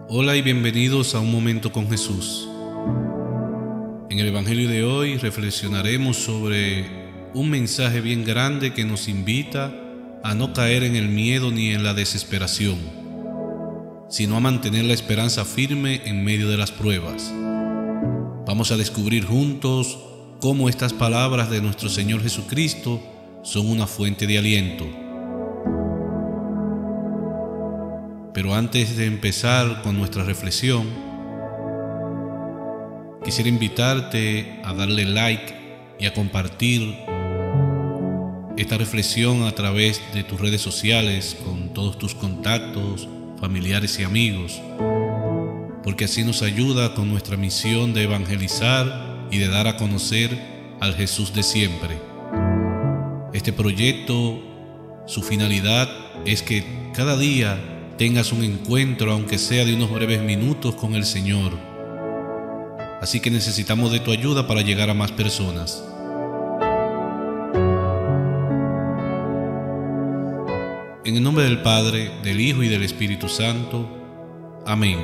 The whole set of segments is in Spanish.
Hola y bienvenidos a Un Momento con Jesús. En el Evangelio de hoy reflexionaremos sobre un mensaje bien grande que nos invita a no caer en el miedo ni en la desesperación, sino a mantener la esperanza firme en medio de las pruebas. Vamos a descubrir juntos cómo estas palabras de nuestro Señor Jesucristo son una fuente de aliento. Pero antes de empezar con nuestra reflexión, quisiera invitarte a darle like y a compartir esta reflexión a través de tus redes sociales con todos tus contactos, familiares y amigos, porque así nos ayuda con nuestra misión de evangelizar y de dar a conocer al Jesús de siempre. Este proyecto, su finalidad es que cada día tengas un encuentro, aunque sea de unos breves minutos, con el Señor. Así que necesitamos de tu ayuda para llegar a más personas. En el nombre del Padre, del Hijo y del Espíritu Santo. Amén.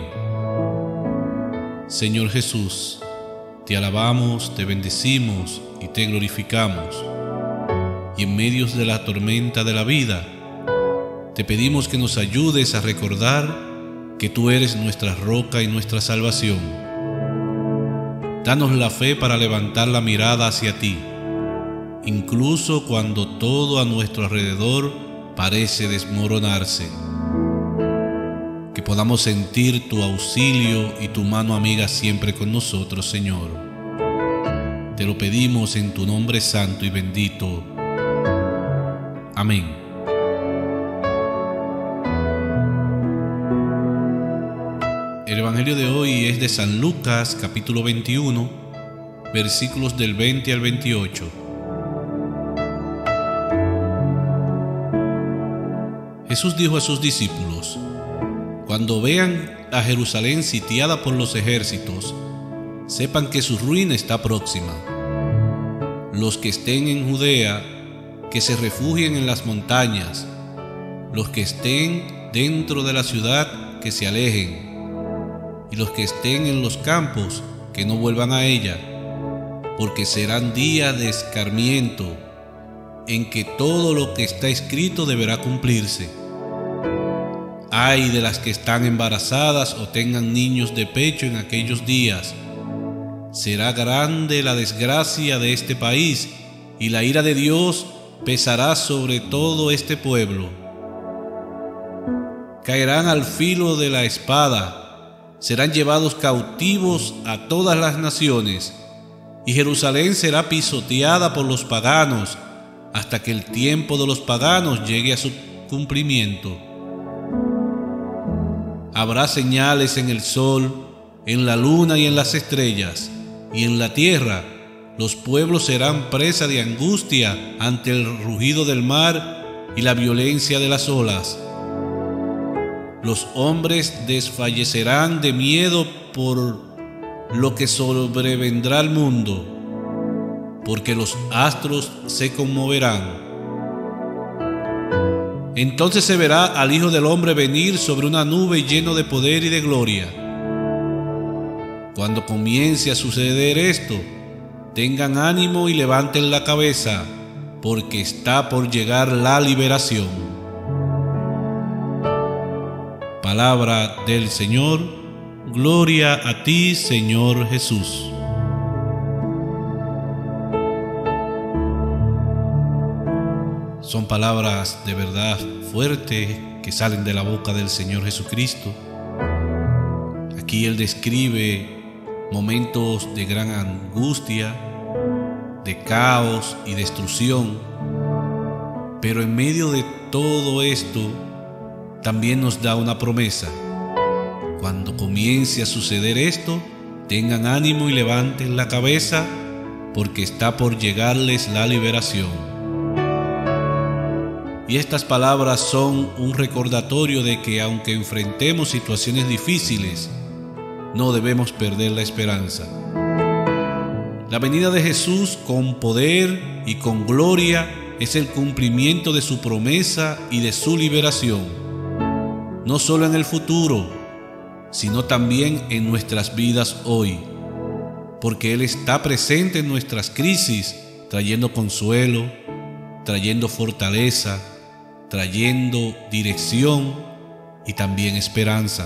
Señor Jesús, te alabamos, te bendecimos y te glorificamos. Y en medio de la tormenta de la vida, te pedimos que nos ayudes a recordar que tú eres nuestra roca y nuestra salvación. Danos la fe para levantar la mirada hacia ti, incluso cuando todo a nuestro alrededor parece desmoronarse. Que podamos sentir tu auxilio y tu mano amiga siempre con nosotros, Señor. Te lo pedimos en tu nombre santo y bendito. Amén. El Evangelio de hoy es de San Lucas, capítulo 21, versículos del 20 al 28. Jesús dijo a sus discípulos: cuando vean a Jerusalén sitiada por los ejércitos, sepan que su ruina está próxima. Los que estén en Judea, que se refugien en las montañas. Los que estén dentro de la ciudad, que se alejen. Y los que estén en los campos, que no vuelvan a ella, porque serán días de escarmiento, en que todo lo que está escrito deberá cumplirse. Ay de las que están embarazadas o tengan niños de pecho en aquellos días. Será grande la desgracia de este país, y la ira de Dios pesará sobre todo este pueblo. Caerán al filo de la espada, serán llevados cautivos a todas las naciones, y Jerusalén será pisoteada por los paganos, hasta que el tiempo de los paganos llegue a su cumplimiento. Habrá señales en el sol, en la luna y en las estrellas, y en la tierra los pueblos serán presa de angustia ante el rugido del mar y la violencia de las olas. Los hombres desfallecerán de miedo por lo que sobrevendrá al mundo, porque los astros se conmoverán. Entonces se verá al Hijo del Hombre venir sobre una nube lleno de poder y de gloria. Cuando comience a suceder esto, tengan ánimo y levanten la cabeza, porque está por llegar la liberación. Palabra del Señor. Gloria a ti, Señor Jesús. Son palabras de verdad fuertes que salen de la boca del Señor Jesucristo. Aquí Él describe momentos de gran angustia, de caos y destrucción, pero en medio de todo esto también nos da una promesa. Cuando comience a suceder esto, tengan ánimo y levanten la cabeza, porque está por llegarles la liberación. Y estas palabras son un recordatorio de que aunque enfrentemos situaciones difíciles, no debemos perder la esperanza. La venida de Jesús con poder y con gloria es el cumplimiento de su promesa y de su liberación. No solo en el futuro, sino también en nuestras vidas hoy, porque Él está presente en nuestras crisis, trayendo consuelo, trayendo fortaleza, trayendo dirección y también esperanza.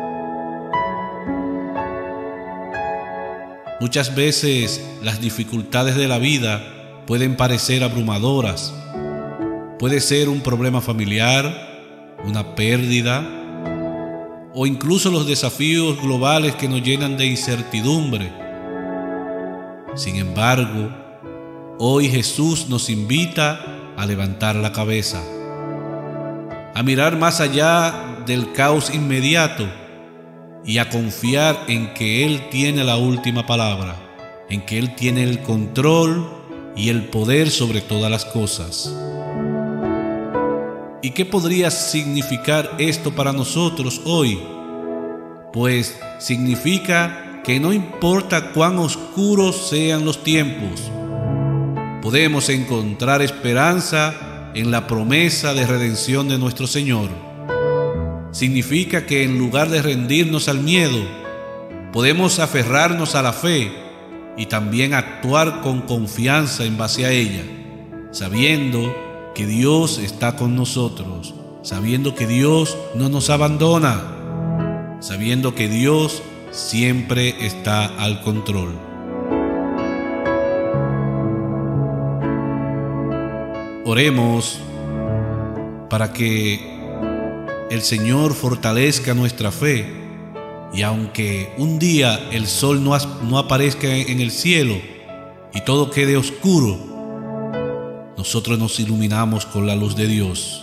Muchas veces las dificultades de la vida pueden parecer abrumadoras. Puede ser un problema familiar, una pérdida, o incluso los desafíos globales que nos llenan de incertidumbre. Sin embargo, hoy Jesús nos invita a levantar la cabeza, a mirar más allá del caos inmediato y a confiar en que Él tiene la última palabra, en que Él tiene el control y el poder sobre todas las cosas. ¿Y qué podría significar esto para nosotros hoy? Pues significa que no importa cuán oscuros sean los tiempos, podemos encontrar esperanza en la promesa de redención de nuestro Señor. Significa que en lugar de rendirnos al miedo, podemos aferrarnos a la fe y también actuar con confianza en base a ella, sabiendo que Dios está con nosotros, sabiendo que Dios no nos abandona, sabiendo que Dios siempre está al control. Oremos para que el Señor fortalezca nuestra fe y aunque un día el sol no aparezca en el cielo y todo quede oscuro, nosotros nos iluminamos con la luz de Dios.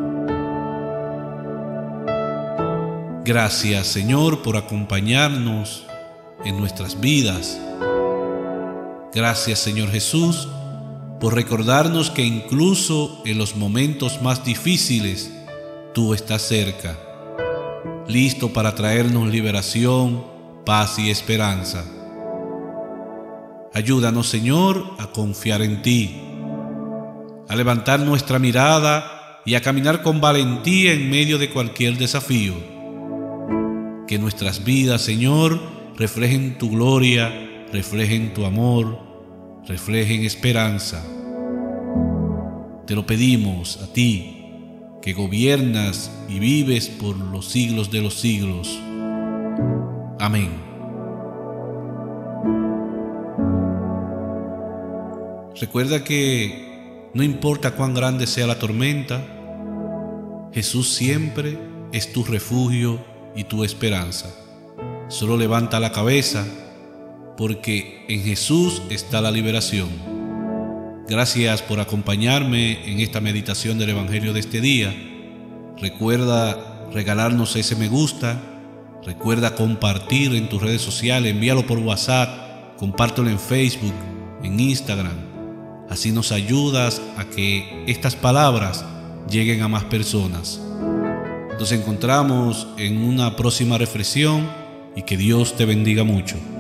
Gracias, Señor, por acompañarnos en nuestras vidas. Gracias, Señor Jesús, por recordarnos que incluso en los momentos más difíciles, tú estás cerca, listo para traernos liberación, paz y esperanza. Ayúdanos, Señor, a confiar en ti, a levantar nuestra mirada y a caminar con valentía en medio de cualquier desafío. Que nuestras vidas, Señor, reflejen tu gloria, reflejen tu amor, reflejen esperanza. Te lo pedimos a ti, que gobiernas y vives por los siglos de los siglos. Amén. Recuerda que no importa cuán grande sea la tormenta, Jesús siempre es tu refugio y tu esperanza. Solo levanta la cabeza, porque en Jesús está la liberación. Gracias por acompañarme en esta meditación del Evangelio de este día. Recuerda regalarnos ese me gusta, recuerda compartir en tus redes sociales, envíalo por WhatsApp, compártelo en Facebook, en Instagram. Así nos ayudas a que estas palabras lleguen a más personas. Nos encontramos en una próxima reflexión y que Dios te bendiga mucho.